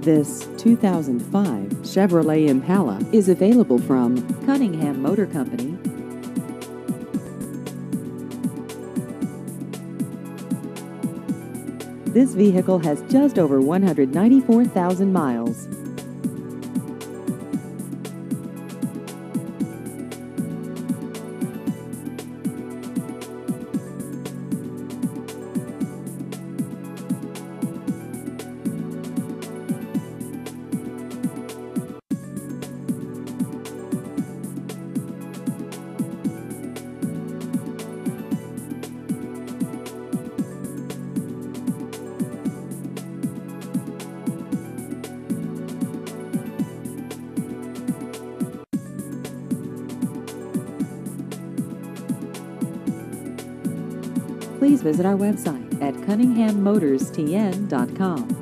This 2005 Chevrolet Impala is available from Cunningham Motor Company. This vehicle has just over 194,000 miles. Please visit our website at cunninghammotorstn.com.